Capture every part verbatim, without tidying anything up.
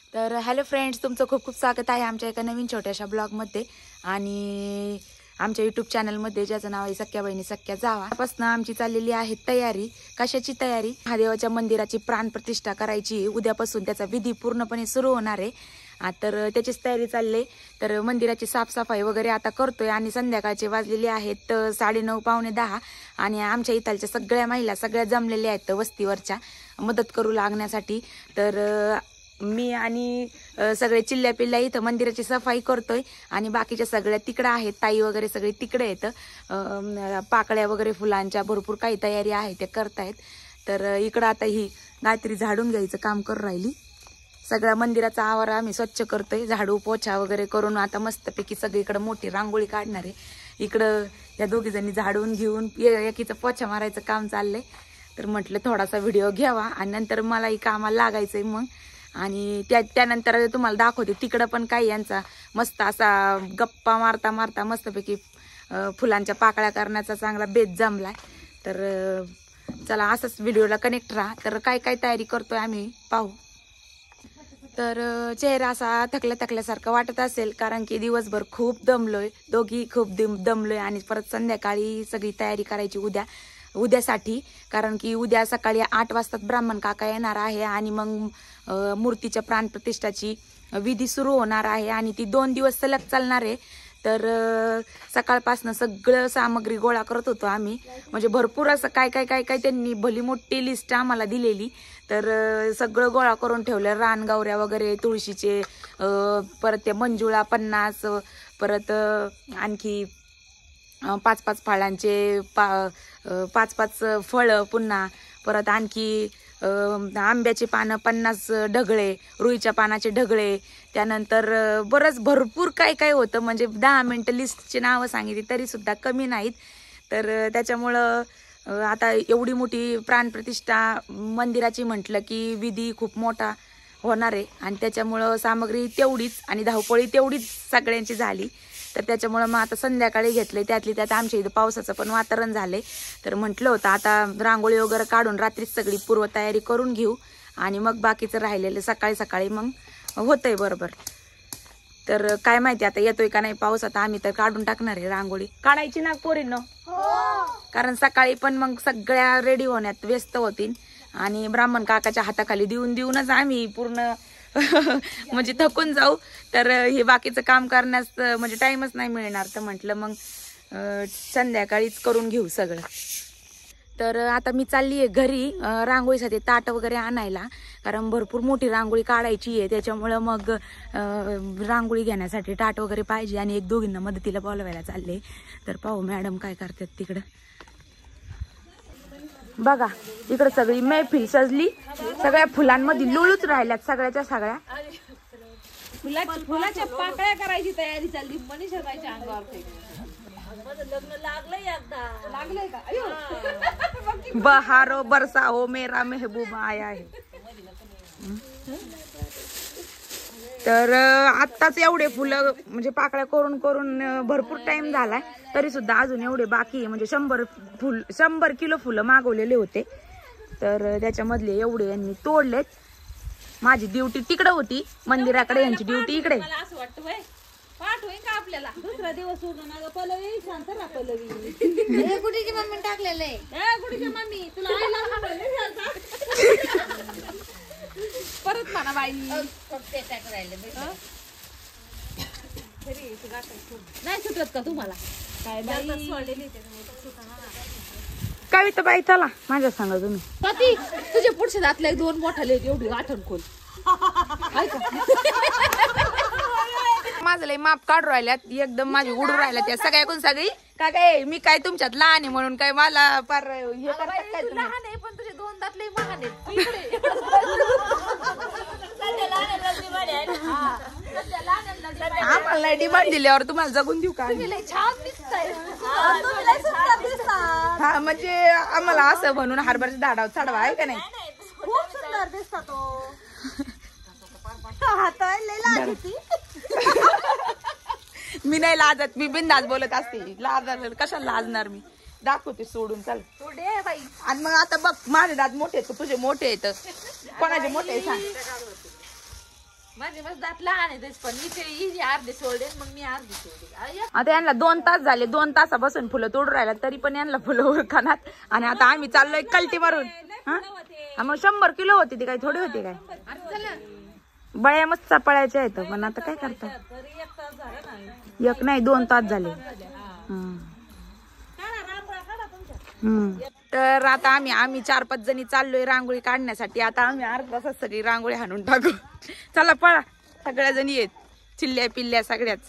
तर hello friends, तुमचं खूप खूप स्वागत आहे आमच्या एका नवीन छोट्याशा ब्लॉगमध्ये आणि आमच्या यूट्यूब चॅनलमध्ये, ज्याचं नाव आहे सख्या बहिणी सख्या जावा. पासून आमची चाललेली आहे तयारी. कशाची तयारी? महादेवाच्या मंदिराची प्राणप्रतिष्ठा करायची. उद्यापासून त्याचा विधी पूर्णपणे सुरू होणार आहे. तर त्याचीच तयारी चालली. तर मंदिराची साफसफाई वगैरे आता करतोय आणि संध्याकाळचे वाजलेले आहेत साडेनऊ पावणे दहा आणि आमच्या इथलच्या सगळ्या महिला सगळ्या जमलेल्या आहेत वस्तीवरच्या मदत करू लागण्यासाठी. तर मी आणि सगळे चिल्ल्या पिल्ल्या इथं मंदिराची सफाई करतोय आणि बाकीच्या सगळ्या तिकडं आहेत. ताई वगैरे सगळे तिकडे येतं. पाकळ्या वगैरे फुलांच्या भरपूर काही तयारी आहे ते करतायत. तर इकडं आता ही गायत्री झाडून घ्यायचं काम करून राहिली. सगळ्या मंदिराचा आवार आम्ही स्वच्छ करतोय, झाडू पोछा वगैरे करून. आता मस्तपैकी सगळीकडे मोठी रांगोळी काढणार आहे. इकडं या दोघी जणी झाडून घेऊन एकीचं पोछा मारायचं काम चाललंय. तर म्हटलं थोडासा व्हिडिओ घ्यावा आणि नंतर मलाही कामाला लागायचंय मग. आणि त्या त्यानंतर तुम्हाला दाखवते तिकडं पण काही यांचा मस्त असा गप्पा मारता मारता मस्तपैकी फुलांच्या पाकळ्या करण्याचा चांगला बेत जमलाय. तर चला असंच व्हिडिओला कनेक्ट राहा. तर काय काय तयारी करतोय आम्ही पाहू. तर चेहरा असा थकल्या थकल्यासारखं वाटत असेल, कारण की दिवसभर खूप दमलोय, दोघी खूप दमलोय आणि परत संध्याकाळी सगळी तयारी करायची उद्या उद्यासाठी. कारण की उद्या सकाळी आठ वाजता ब्राह्मण काका येणार आहे आणि मग मूर्तीच्या प्राणप्रतिष्ठाची विधी सुरू होणार आहे आणि ती दोन दिवस सलग चालणार आहे. तर सकाळपासून सगळं सामग्री गोळा करत होतो आम्ही. म्हणजे भरपूर असं काय काय काय काय त्यांनी भली मोठी लिस्ट आम्हाला दिलेली. तर सगळं गोळा करून ठेवलं. रानगावऱ्या वगैरे, तुळशीचे, परत ते मंजुळा पन्नास, परत आणखी पाच पाच फळांचे पा पाच पाच फळं, पुन्हा परत आणखी आंब्याचे पानं पन्नास ढगळे, रुईच्या पानाचे ढगळे, त्यानंतर बरंच भरपूर काय काय होतं. म्हणजे दहा मिनिटं लिस्टची नावं सांगितली तरी सुद्धा कमी नाहीत. तर त्याच्यामुळं आता एवढी मोठी प्राणप्रतिष्ठा मंदिराची म्हटलं की विधी खूप मोठा होणार आहे आणि त्याच्यामुळं सामग्री तेवढीच आणि धावपळी तेवढीच सगळ्यांची झाली. तर त्याच्यामुळं मग आता संध्याकाळी घेतलंय. त्यातली त्यात आमच्या इथं पावसाचं पण वातावरण झालंय. तर म्हटलं होतं आता रांगोळी वगैरे काढून रात्रीच सगळी पूर्वतयारी करून घेऊ आणि मग बाकीचं राहिलेलं सकाळी सकाळी मग होतंय बरोबर. तर काय माहिती आता येतोय का नाही पाऊस. आता आम्ही तर काढून टाकणार आहे रांगोळी. काढायची ना पोरींनो, कारण सकाळी पण मग सगळ्या रेडी होण्यात व्यस्त होतील आणि ब्राह्मण काकाच्या हाताखाली देऊन देऊनच आम्ही पूर्ण म्हणजे थकून जाऊ. तर हे बाकीचं काम करण्यास म्हणजे टाइमच नाही मिळणार. तर म्हटलं मग संध्याकाळीच करून घेऊ सगळं. तर आता मी चालली आहे घरी रांगोळीसाठी ताट वगैरे आणायला, कारण भरपूर मोठी रांगोळी काढायची आहे. त्याच्यामुळं मग रांगोळी घेण्यासाठी ताट वगैरे पाहिजे आणि एक दोघींना मदतीला बोलवायला चालले. तर पाहू मॅडम काय करतात तिकडं. बघा इकडं सगळी मैफिल सजली, सगळ्या फुलांमध्ये लुळूच राहिल्यात सगळ्याच्या सगळ्या. फुलाच्या पाकळ्या करायची तयारी चालली. मनीषा बाईच्या अंगावर लग्न लागलंय एकदा. लागलंय का? बहारो बरसा हो मेरा महबूब आया है. तर आत्ताच एवढे फुलं म्हणजे पाकळ्या करून करून भरपूर टाइम झालाय, तरी सुद्धा अजून एवढे बाकी आहे. म्हणजे शंभर फुल शंभर किलो फुलं मागवलेले होते. तर त्याच्यामधले एवढे यांनी तोडलेत. माझी ड्युटी तिकडे होती मंदिराकडे, यांची ड्युटी इकडे. मला असं वाटतं बाई पाठ होईल का आपल्याला दुसरा दिवस सोडून. अगं पलवी शांत राहा पलवी. हे गुडीची मम्मी टाकलेलं आहे. हे गुडीची मम्मी तुला परत म्हणा बाई नाही सुटत का तुम्हाला काय बाई. कविता बाई चला माझ्या सांगा तुम्ही. पती तुझे पुढचे दातले दोन मोठाले एवढी आठवण खोल. माझं लय माप काढू राहिल्यात एकदम, माझी उडू राहिल्या त्या सगळ्याकडून सगळी. काय काय मी काय तुमच्यात लहान आहे म्हणून काय मला फार हे करतात काय तुम्ही? लहान आहे पण तुझे दोन दातले महान आहेत. आम्हाला डिमांड दिल्यावर तुम्हाला जगून देऊ का? छान दिसतंय. हा म्हणजे आम्हाला असं म्हणून हरभऱ्याच्या झाडावर चढवा आहे का नाही. खूप सुंदर दिसतो तो. मी नाही लाजत, मी बिनधास्त बोलत असते. लाजणार कशाला लाजणार मी. दाखवते सोडून चल. आणि मग आता बघ माझे दात मोठे आहेत तुझे मोठे आहेत, कोणाचे मोठे आहे सांग. माझे मस्त दात लहान आहे पण मी ते इजी अर्धे सोडले मग मी अर्धे सोडले. आता यांना दोन तास झाले, दोन तासापासून फुलं तोडून राहिला तरी पण यांना फुलं उरकानात. आणि आता आम्ही चाललोय कल्टी मारून. हा मग शंभर किलो होती ती, काही थोडी होती काय. बळ्या मस्त चपळायच्या आहेत पण आता काय करता. एक नाही दोन तास झाले. हम्म तर आता आम्ही आम्ही चार पाच जणी चाललोय रांगोळी काढण्यासाठी. आता आम्ही अर्धा तासात सगळी रांगोळी हाणून टाकू. चला पळा सगळ्या जणी येत, चिल्ल्या पिल्ल्या सगळ्याच.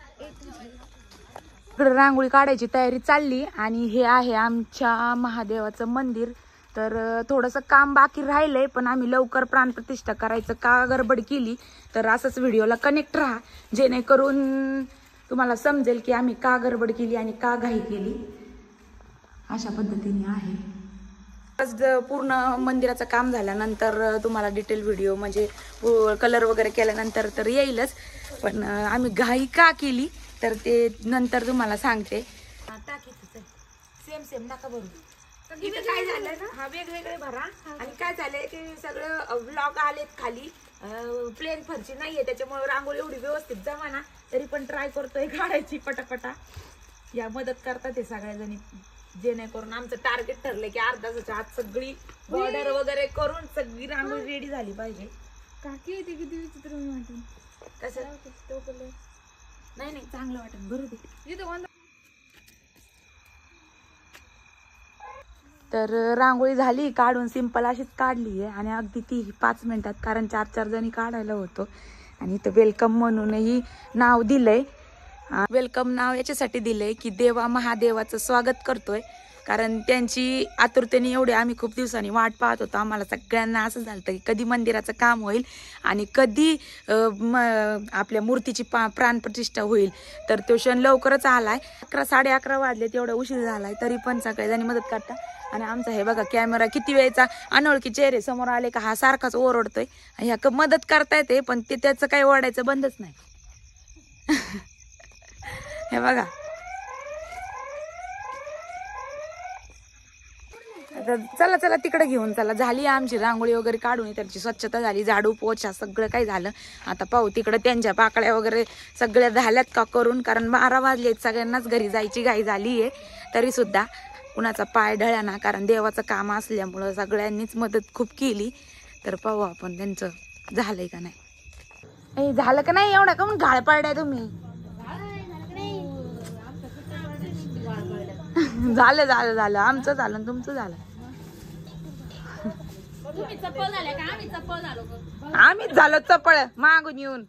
इकडे रांगोळी काढायची तयारी चालली. आणि हे आहे आमच्या महादेवाचं मंदिर. तर थोडंसं काम बाकी राहिलंय पण आम्ही लवकर प्राणप्रतिष्ठा करायचं का गडबड केली तर असंच व्हिडिओला कनेक्ट राहा, जेणेकरून तुम्हाला समजेल की आम्ही का गडबड केली आणि का घाई केली. अशा पद्धतीने आहे. आज पूर्ण मंदिराचं काम झाल्यानंतर तुम्हाला डिटेल व्हिडिओ म्हणजे कलर वगैरे केल्यानंतर तर येईलच. पण आम्ही घाई का केली तर ते नंतर तुम्हाला सांगते. सेम सेम नका भरू. इथं काय झालंय ना, हा वेगवेगळे भरा. आणि काय झालंय की सगळं ब्लॉक आलेत खाली, प्लेन फरची नाहीये त्याच्यामुळे रांगोळी एवढी व्यवस्थित जमा ना. तरी पण ट्राय करतोय काढायची पटापटा. या मदत करतात ते सगळ्या जणी, जेणेकरून आमचं टार्गेट ठरलंय की अर्धा तासाच्या आत सगळी बॉर्डर वगैरे करून सगळी रांगोळी रेडी झाली पाहिजे. काकी येते किती विचित्र वाटून. कसं नाही नाही चांगलं वाटत भरू दे. तर रांगोळी झाली काढून, सिंपल अशीच काढली आहे आणि अगदी ती पाच मिनिटात, कारण चार चार जणी काढायला होतो. आणि इथं वेलकम म्हणूनही नाव दिलंय. वेलकम नाव याच्यासाठी दिलंय की देवा महादेवाचं स्वागत करतोय, कारण त्यांची आतुरतेने एवढे आम्ही खूप दिवसांनी वाट पाहत होतो. आम्हाला सगळ्यांना असं झालं की कधी मंदिराचं काम होईल आणि कधी आपल्या मूर्तीची पा प्राणप्रतिष्ठा होईल. तर तो क्षण लवकरच आलाय. अकरा साडे अकरा वाजले, तेवढा उशीर झालाय तरी पण सगळेजणी मदत करतात. आणि आमचा हे बघा कॅमेरा किती वेळचा अनोळखी चेहरे समोर आले का हा सारखाच ओरडतोय. ह्या मदत करता येते पण ते त्याचं काही ओरडायचं बंदच नाही. हे बघा आता चला चला तिकडे घेऊन चला. झाली आमची रांगोळी वगैरे काढून, त्याची स्वच्छता झाली, झाडू पोछा सगळं काही झालं. आता पाहू तिकडे त्यांच्या पाकळ्या वगैरे सगळ्या झाल्यात का करून, कारण बारा वाजलेत, सगळ्यांनाच घरी जायची घाई झाली आहे. तरी सुद्धा कुणाचा पाय ढळ्या ना, कारण देवाचं काम असल्यामुळं सगळ्यांनीच मदत खूप केली. तर पाहू आपण त्यांचं झालंय का नाही. ए झालं का नाही, एवढा का म्हणून घाळ पाडलाय तुम्ही. झालं झालं झालं आमचं झालं तुमचं झालं. आम्हीच झालो चपळ मागून येऊन.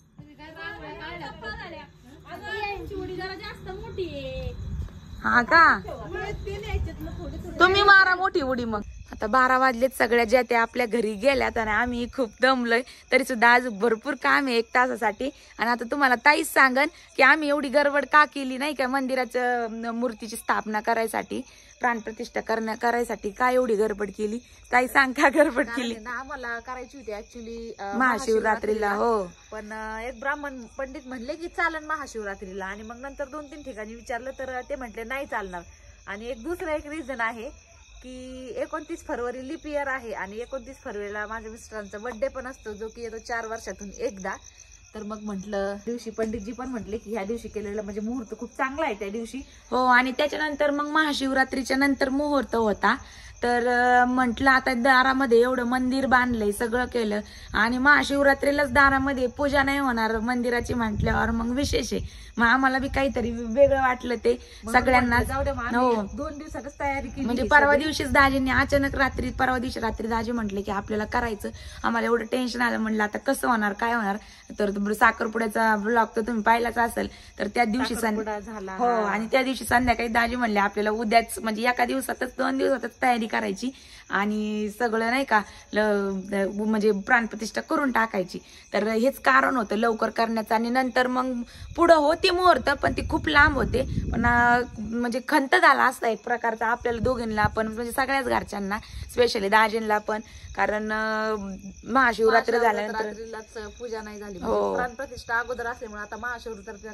हा का, तुम्ही मारा मोठी उडी मग. आता बारा वाजलेत, सगळ्या ज्या त्या आपल्या घरी गेल्यात आणि आम्ही खूप दमलोय. तरी सुद्धा आज भरपूर काम आहे एक तासासाठी. आणि आता तुम्हाला ताईच सांगन की आम्ही एवढी गडबड का केली नाही का, मंदिराच्या मूर्तीची स्थापना करायसाठी, प्राणप्रतिष्ठा करण्या करायसाठी काय एवढी गडबड केली. ताई सांग का गडबड केली. आम्हाला करायची होती ऍक्च्युली महाशिवरात्रीला. हो पण एक ब्राह्मण पंडित म्हणले की चालन महाशिवरात्रीला. आणि मग नंतर दोन तीन ठिकाणी विचारलं तर ते म्हटले नाही चालणार. आणि एक दुसरं एक रिझन आहे की एकोणतीस फरवरी लिप इयर आहे आणि एकोणतीस फरवरीला माझ्या मिस्टरांचा बर्थडे पण असतो, जो की येतो चार वर्षातून एकदा. तर मग म्हटलं दिवशी पंडितजी पण म्हटले की ह्या दिवशी केलेलं म्हणजे मुहूर्त खूप चांगला आहे त्या दिवशी. हो आणि त्याच्यानंतर मग महाशिवरात्रीच्या नंतर मुहूर्त होता. तर म्हटलं आता दारामध्ये एवढं मंदिर बांधलंय, सगळं केलं आणि महाशिवरात्रीलाच दारामध्ये पूजा नाही होणार मंदिराची म्हटल्यावर मग विशेष आहे. मग आम्हाला बी काहीतरी वेगळं वाटलं ते सगळ्यांना. हो दोन दिवसातच तयारी केली. म्हणजे परवा दिवशीच दाजींनी अचानक रात्री परवा दिवशी रात्री दाजी म्हटले की आपल्याला करायचं. आम्हाला एवढं टेन्शन आलं, म्हणलं आता कसं होणार काय होणार. तर साखरपुड्याचा ब्लॉग तर तुम्ही पाहिलाच असेल. तर त्या दिवशी झाला हो आणि त्या दिवशी संध्याकाळी दाजी म्हणले आपल्याला उद्याच म्हणजे एका दिवसातच दोन दिवसातच तयारी करायची आणि सगळं नाही का म्हणजे प्राणप्रतिष्ठा करून टाकायची. तर हेच कारण होतं लवकर करण्याचं. आणि नंतर मग पुढं होती मुहूर्त पण ती खूप लांब होते. पण म्हणजे खंत झाला असता एक प्रकारचा आपल्याला दोघींना पण, म्हणजे सगळ्याच घरच्यांना, स्पेशली दाजींना पण. कारण महाशिवरात्री झाल्यानंतर पूजा नाही झाली, प्राणप्रतिष्ठा अगोदर असल्यामुळे आता महाशिवरात्री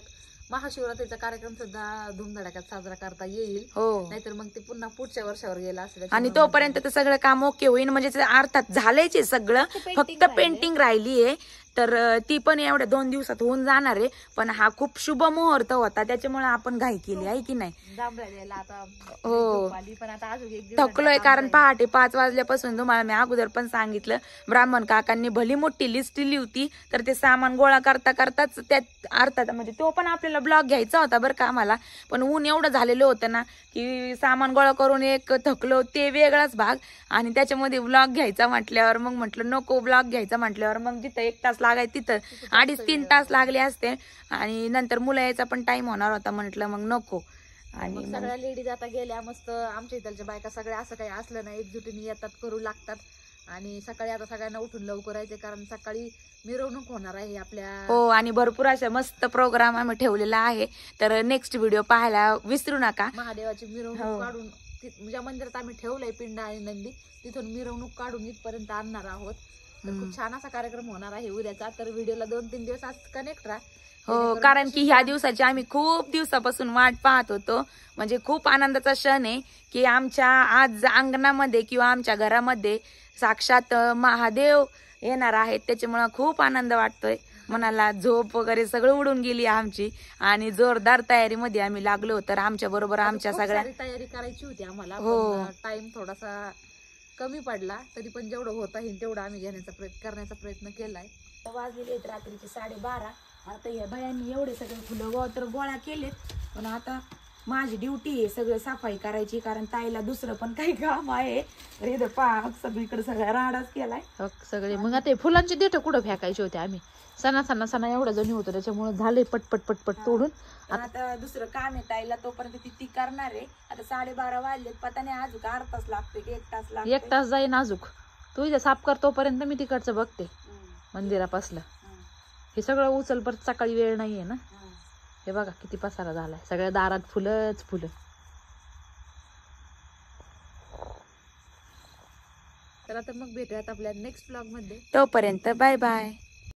महाशिवरात्रीचा कार्यक्रम सुद्धा धूमधडाक्यात साजरा करता येईल. हो, नाहीतर मग ते पुन्हा पुढच्या वर्षावर गेला असेल. आणि तोपर्यंत तर सगळं काम ओके होईल, म्हणजे ते अर्थात झालंच आहे सगळं, फक्त पेंटिंग राहिली आहे. तर अं, ती पण एवढ्या दोन दिवसात होऊन जाणार आहे. पण हा खूप शुभ मुहूर्त होता, त्याच्यामुळे आपण घाई केली आहे की नाही. जांभळ्या द्यायला आता हो. झोप आली, पण आता अजून एक दिवस थकलोय, कारण पहाटे पाच वाजल्यापासून तुम्हाला मी अगोदर पण सांगितलं, ब्राह्मण काकांनी भली मोठी लिस्ट दिली होती. तर ते सामान गोळा करता करताच त्यात अर्थात म्हणजे तो पण आपल्याला ब्लॉग घ्यायचा होता बरं का आम्हाला, पण ऊन एवढं झालेलं होतं ना की सामान गोळा करून एक थकलो ते वेगळाच भाग, आणि त्याच्यामध्ये ब्लॉग घ्यायचा म्हटल्यावर मग म्हटलं नको, ब्लॉग घ्यायचा म्हटल्यावर मग जिथं एक तास लागाय तिथं अडीच तीन तास लागले असते, आणि नंतर मुलं यायचा पण टाइम होणार होता, म्हटलं मग नको. आणि मग सगळ्या लेडीज आता गेल्या मस्त. आमच्या इथलच्या बायका सगळ्या असं काही असलं नाही, एकजुटीने येतात, करू लागतात. आणि सकाळी आता सगळ्यांना उठून लवकर यायचे, कारण सकाळी मिरवणूक होणार आहे आपल्या. हो, आणि भरपूर अशा मस्त प्रोग्राम आम्ही ठेवलेला आहे, तर नेक्स्ट व्हिडिओ पाहायला विसरू नका. महादेवाची मिरवणूक काढून ज्या मंदिरात आम्ही ठेवलंय पिंड आणि नंदी, तिथून मिरवणूक काढून इथपर्यंत आणणार आहोत. तर खूप छान असा कार्यक्रम होणार आहे उद्याचा. तर व्हिडिओला दोन तीन दिवस आज कनेक्ट राहा. हो, कारण की ह्या दिवसाची आम्ही खूप दिवसापासून वाट पाहत होतो. म्हणजे खूप आनंदाचा क्षण आहे की आमच्या आज अंगणामध्ये किंवा आमच्या घरामध्ये साक्षात महादेव येणार आहेत, त्याच्यामुळे खूप आनंद वाटतोय. मनाला झोप वगैरे सगळं उडून गेली आमची, आणि जोरदार तयारीमध्ये आम्ही लागलो. तर आमच्या बरोबर आमच्या सगळ्या तयारी करायची होती आम्हाला, हो, टाइम थोडासा कमी पडला, तरी पण जेवढं होता येईल तेवढं आम्ही घेण्याचा प्रयत्न करण्याचा प्रयत्न केलाय. वाजलेले आहेत रात्रीचे साडेबारा. आता या बायांनी एवढे सगळे फुलं गो तर गोळा केलेत, पण आता माझी ड्युटी आहे सगळं सफाई करायची, कारण ताईला दुसरं पण काही काम आहे. तर इथं पहा सगळीकडे सगळा राडाच केलाय सगळे. मग आता फुलांची देठं कुठं फेकायची होते आम्ही, सणा सणा सणा एवढा जणी होतो, त्याच्यामुळे झाले पटपट पटपट तोडून. आता दुसरं काम आहे ताईला, तोपर्यंत ती ती करणार आहे. आता साडेबारा वाजलेत, पता नाही अजून अर्धा तास लागतो, एक तास लागतो, एक तास जाईन अजून. तू इथे साफ कर तोपर्यंत मी तिकडचं बघते मंदिरापासलं. हे सगळं उचल परत सकाळी वेळ नाहीये ना. हे बघा किती पसारा झालाय, सगळ्या दारात फुलंच फुलं. तर आता मग भेटूयात आपल्या नेक्स्ट ब्लॉग मध्ये. तोपर्यंत बाय बाय.